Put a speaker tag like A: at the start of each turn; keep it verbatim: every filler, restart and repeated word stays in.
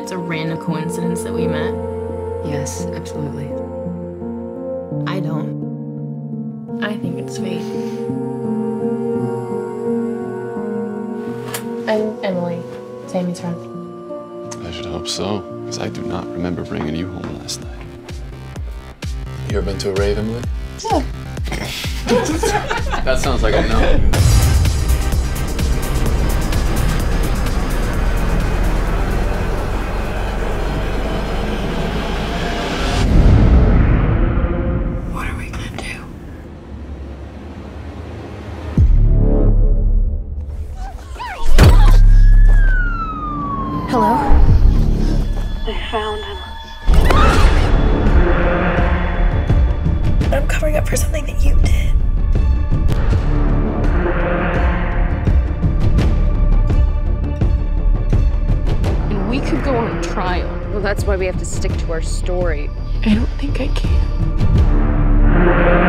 A: it's a random coincidence that we met?
B: Yes, absolutely.
A: I don't. I think it's fate. I'm Emily, Sammy's friend.
C: I should hope so, because I do not remember bringing you home last night. You ever been to a rave, Emily?
A: Yeah.
C: That sounds like a no.
A: Hello?
D: They found him.
E: I'm covering up for something that you did.
A: And we could go on trial.
B: Well, that's why we have to stick to our story.
A: I don't think I can.